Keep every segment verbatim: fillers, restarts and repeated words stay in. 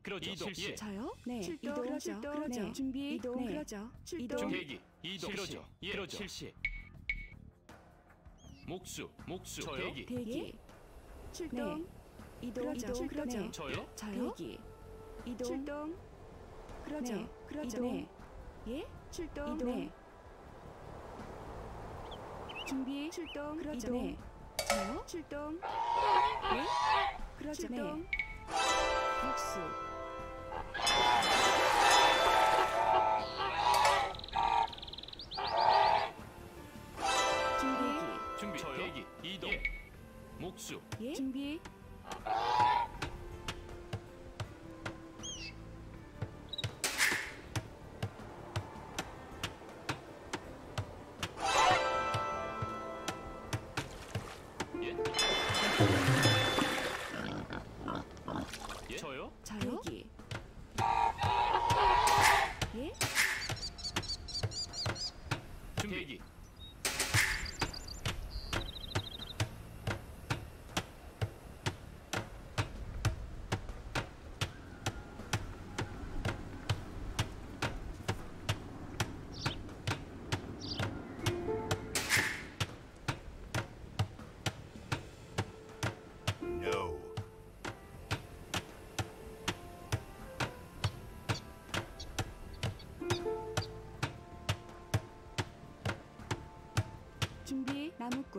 그러죠. 이동. 실시. 예. 저요? 네. 출동, 이동. 그러죠. 출동, 그러죠. 네. 준비. 이동. 네. 그러죠. 출동. 이동. 대기. 이동. 실시. 그러죠. 예. 그러죠. 실시. 목수. 목수. 저요? 대기. 대기. 출동. 네. 이동. 그러죠. 이동. 출동. 그러죠. 저요? 저요? 대기. 이동. 출동. 그러죠. 네. 그러죠. 이동. 네. 예? 출동. 이동. 네. 준비. 출동. 그러죠. 이동. 네. 저요? 출동. 네. 그러죠. 출동. 네. 목수. 준비. 준비. 저요? 대기. 이동. 예. 목수. 예? 준비. 예. 예. 저요? 저요? 대기. 예? 준비. 대기. No. 준비. 나무꾼.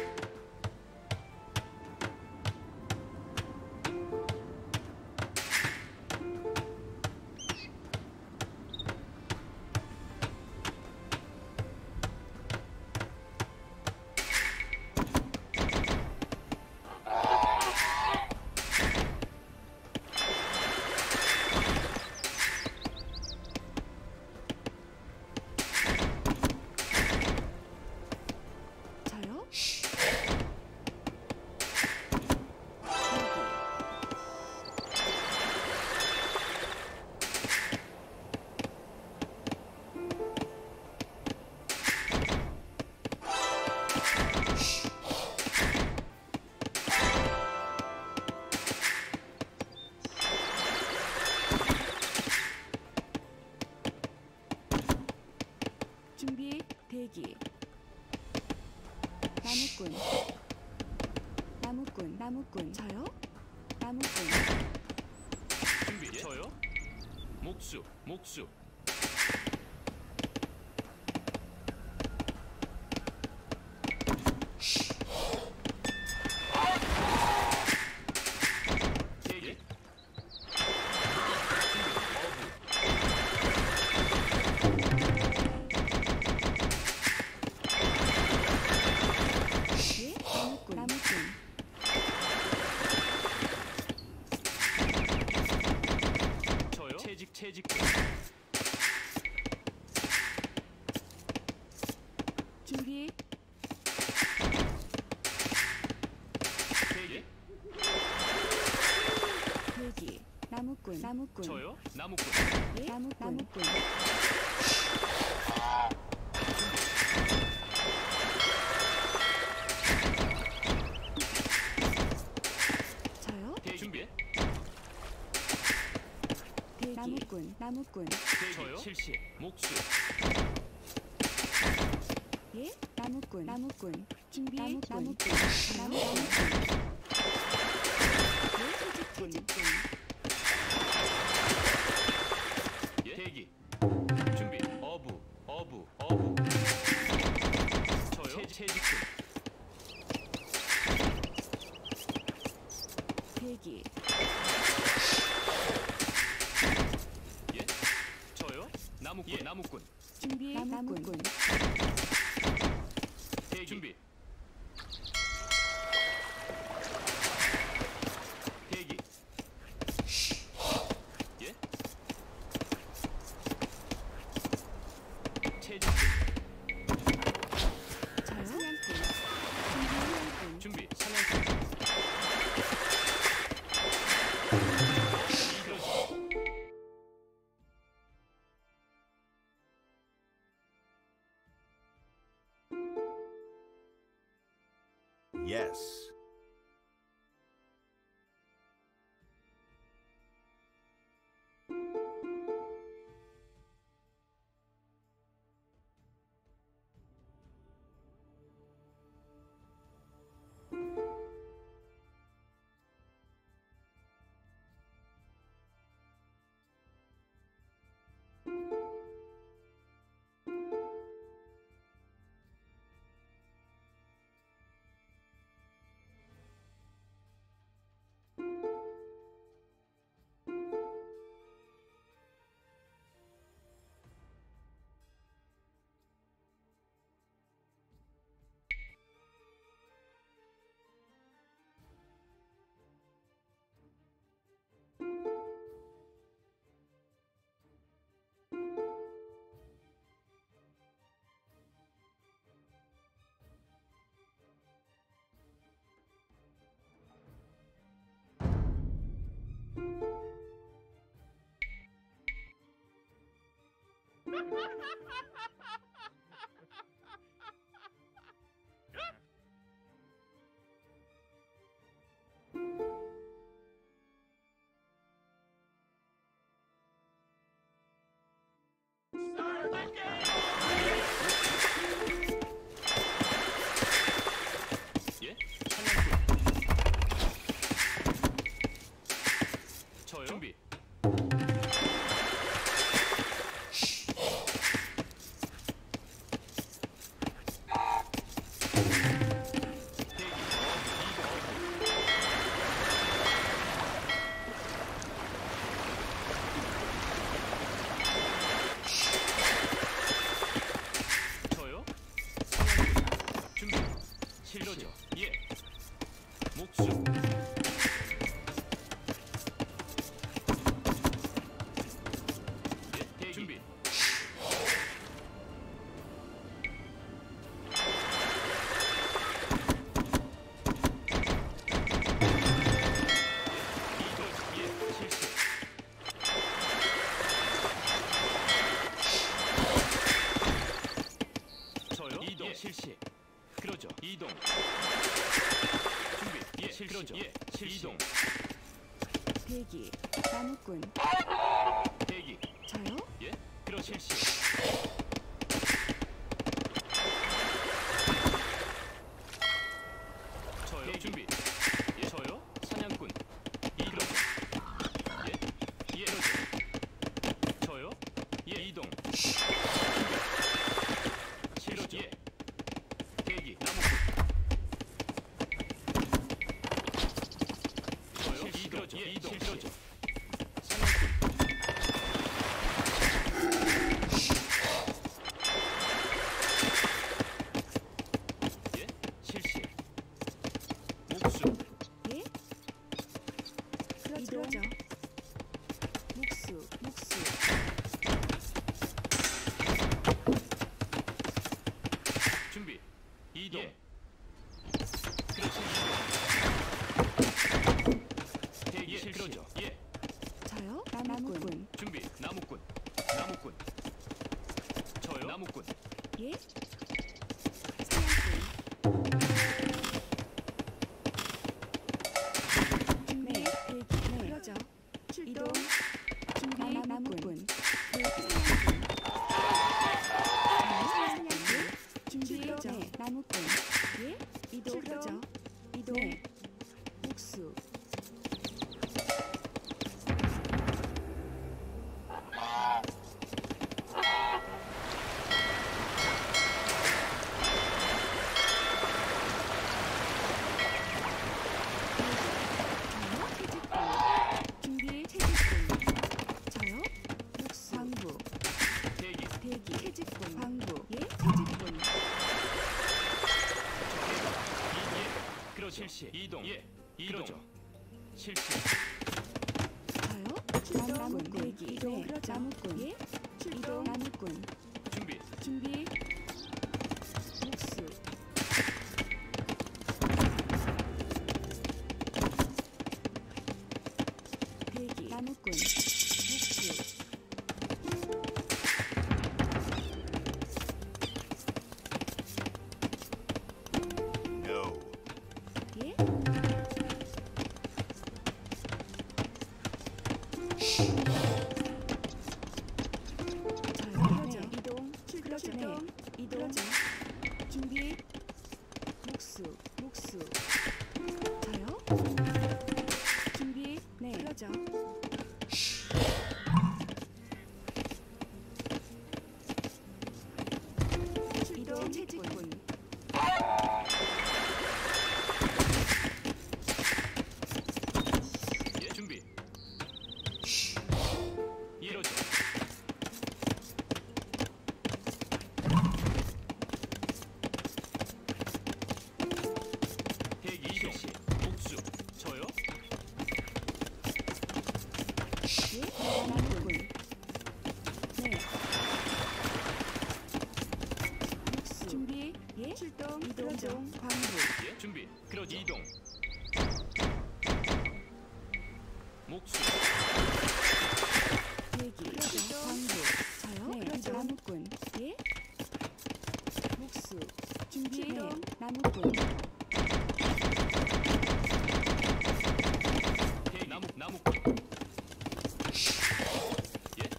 저요? 준비. 대기. 나무꾼. 나무꾼. 나무꾼. 저요? 나무꾼. 준비. 예. 저요? 목수. 목수. 대기. 예? 나무꾼. 나무꾼. 저요? 채직. 채직. 준비. 대기. 대기. 나무꾼. 나무꾼. 저요? 나무꾼. 예? 나무꾼. 나무꾼. 저요? 대기. 준비. 대기. 나무꾼. 나무꾼. 대기. 저요? 실시. 목수. 예? 나무꾼. 나무꾼. 준비. 나무꾼. 나무꾼. 나무, 예. 나무꾼. 예? 채직꾼. 채직꾼. 예. 대기. 준비. 어부. 어부. 어부. 저요? 채, 채직군. 대기. 예. 저요? 나무꾼. 예. 나무꾼. 준비. 나무꾼. 대기. 준비. 대기. 예. 채직. 저요? 사냥꾼. 준비. 사냥꾼. 준비. 사냥꾼. Yes. 예? 사냥꾼. 저요? 준비. 저요? 준비. 실로죠. 예. 목숨. 예. 대기. 준비. 예. 예. 실시. 저요? 이동. 예. 실시. 그러죠. 이동. 준비. 예. 실시. 그러죠. 예. 실시. 이동. 대기. 나무꾼. 대기. 저요? 예. 그러 실시. 저요. 대기. 준비. 예. 저요. 사냥꾼. 이동. 예. 예. 그러죠. 저요. 예. 이동. 실로죠. 예. 대기. 나무꾼. 저요. 이동. 예. 이동. 실로죠. 사냥꾼. 예. 실시. 목숨. 예? 그러죠. 그러죠. 묵수. 묵수. 준비. 이동. 예. 그렇지. 이동. 대기. 예. 그러죠. 예. 저요? 나무꾼. 준비. 나무꾼. 나무꾼. 저요. 나무꾼. 예? 사냥꾼. 준비. 네. 대기. 네. 그러죠. 출동. 이동. 준비. 나, 나무꾼. 대기. 사냥꾼. 준비. 출동. 네. 나무꾼. 예? 이동. 출동. 그러죠. 이동. 네. 목수. 준비. 채집꾼. 저요? 목수. 광부. 대기. 대기. 채집꾼. 광부. 예? 채집꾼. 예. 그러 실시. 이동. 예. 이동. 그러죠. 실시. 저요? 나무꾼. 대기. 이동. 네. 나무꾼. 예? 출동. 이동. 나무꾼. 준비. 준비. 목수. 대기. 나무꾼. 목수. No. 예? 저요? 네. 이동. 출동. 그러죠. 네. 출동. 이동. 그러죠. 준비. 목수. 목수. 저요? 준비. 네. 그러죠. 이동. 채집꾼. 예. 준비. 이러죠. 대기. 이동. 실시. 목수. 저요. 예? 나무꾼. 네. 목수. 준비. 예? 출동. 이동. 그러죠. 광부. 예. 준비. 그러지. 이동. 목수. 대기. 그러죠. 광부. 저요? 네. 네, 그러죠. 나무꾼. 예? 목수. 준비. 네, 출동. 나무꾼. 대기. 나무 나무. 예.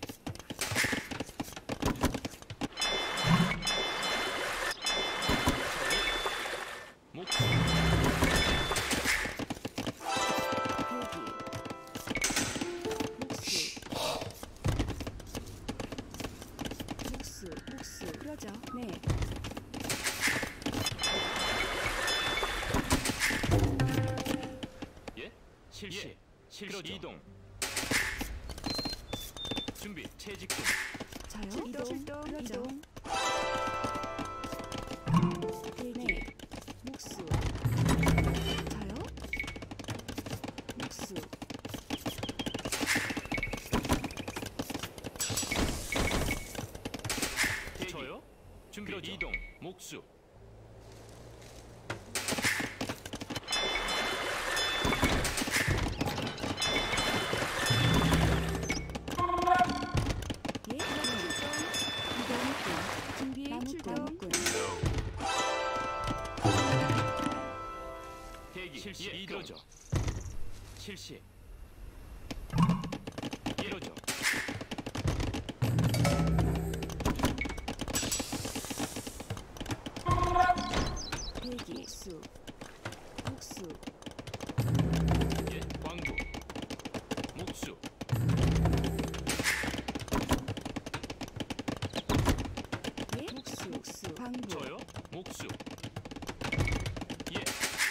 목수. 대기. 목수. 목수. 목수. 그러죠. 네. 예. 실시. 실시. 이동. 준비. 채직군. 저요. 출동, 이동. 출동. 그러죠. 이동. 대기. 네. 목수. 저요. 목수. 대기. 저요? 준비. 이동. 목수. 예. 나무꾼. 준비. 나무꾼. 출동. 나무꾼. 대기. 실시. 예, 이러죠. 실시. 이러죠. 대기. 목수. 목수. 예. 광부. 목수. 예. 목수. 목수. 광부. 저요? 목수. 예.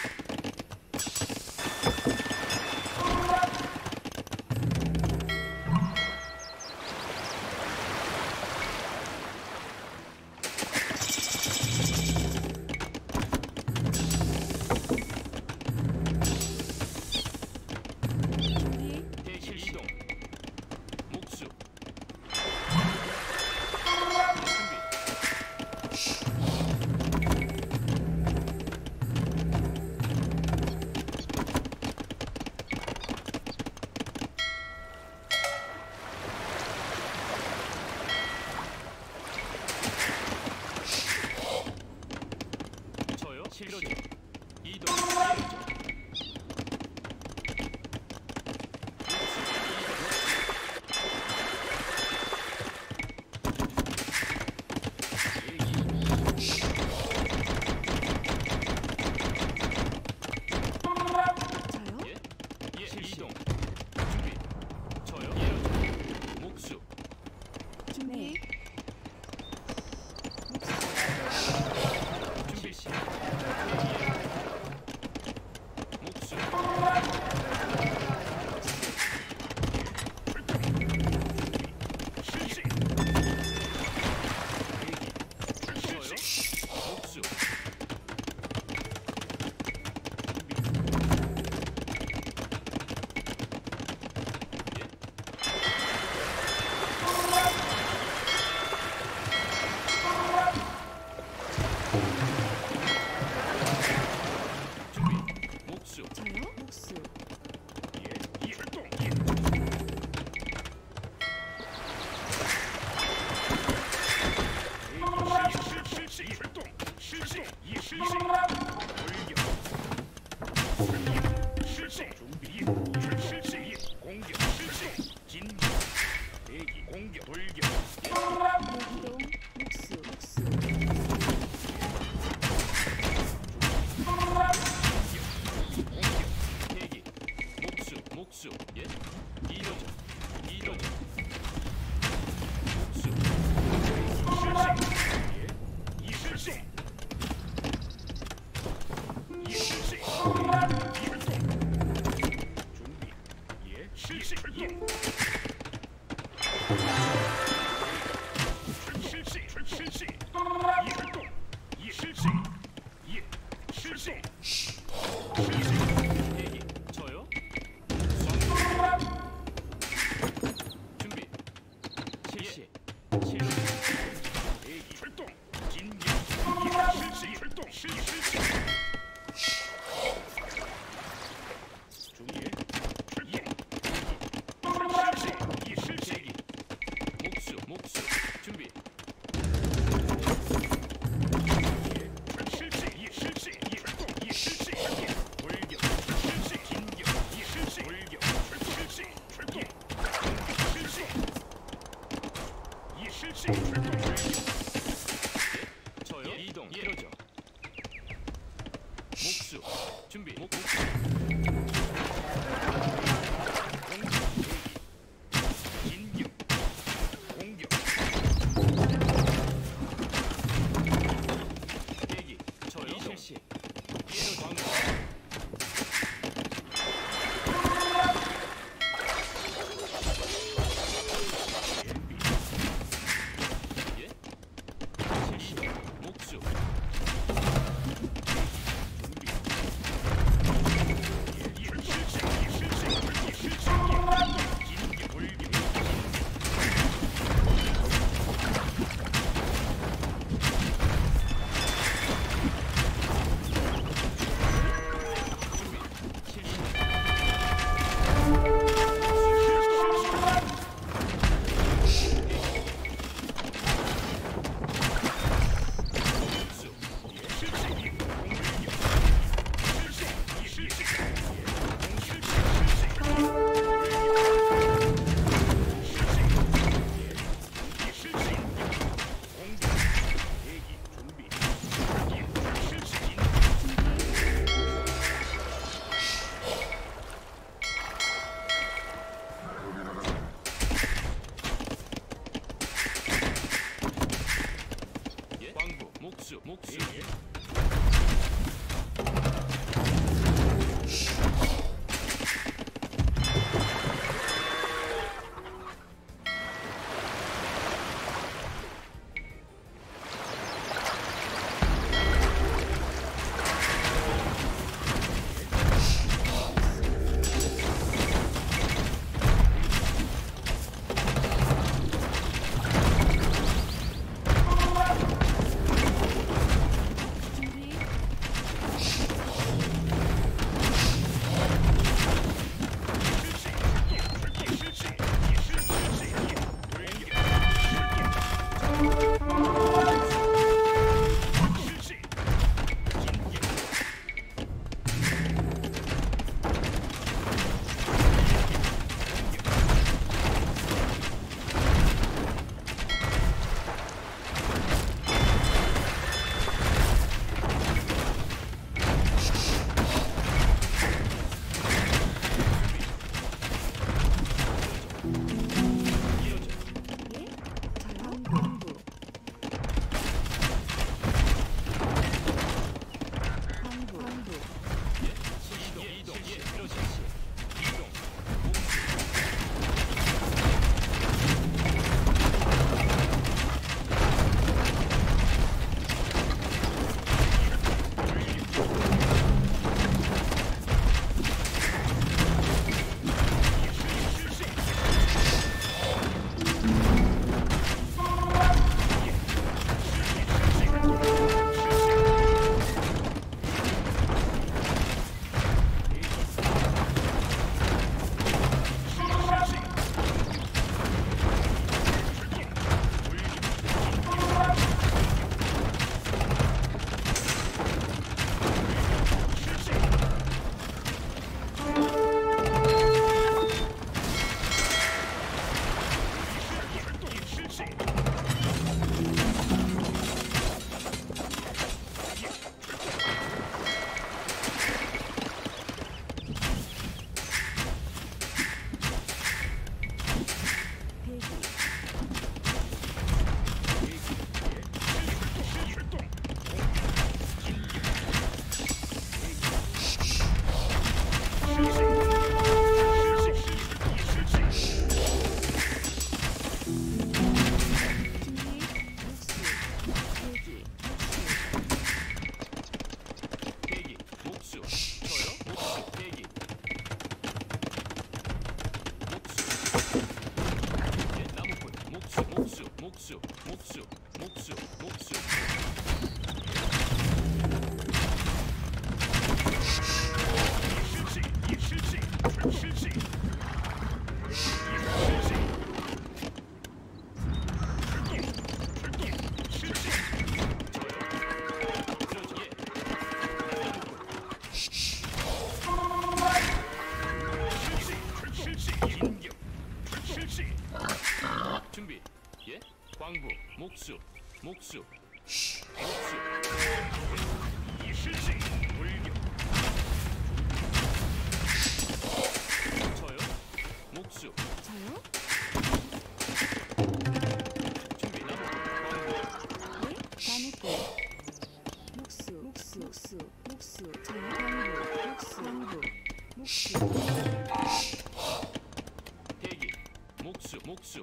준비. 대기. 이동. 목수. 준비. 저요? 실시. 이동. 이러죠. 저요. 예? 예. 이동. 준비. 저요? 이러죠. 목수. 준비. 준비 시. 목수. 실시. 저요? 목수. 준비. 목수. 저요. 목수. 예. 출동. 실시. 출동. 실시. 이 실시. 돌격. 실시. 준비. 실시. 공격. 실시. 진격. 대기. 공격. 돌격. 이동. 목수. 목수. 대기. 목수. 목수. 예. 이러죠. 이러죠. 목수. 실시. 예. 이 실시. 이 실시. 이출동. 준비. 예. 실시. 출동. 실시. 실시. 이 출동. 이 실시. 예. 실시. 대기. 저요? 준비. 실시. 실시. 대기. 출동. 진격. 실시. 출동. 실시. 준비. 출동. 실시. 이 실시. 대기. 목수. 목수. 준비. 준비. 목, 목. 공격. 공격. 대기. 저요. 실시. 예로 방금. 예. 실시. 목수. 광부 목수 목수 목수 목수 목수 목수 실시 실시 실시 준비. 예? 광부, 목수, 목수, 목수. 이 실시, 돌격. 목수 목수 목수 장병부 목수 병부 목수 대기. 목수 목수.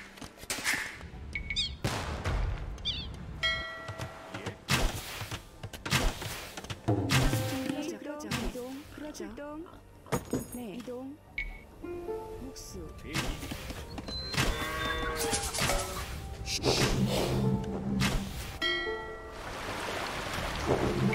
예. 준비 그러죠. 그러죠 이동. 그러죠 출동. 네 이동. 목수 대기. 목수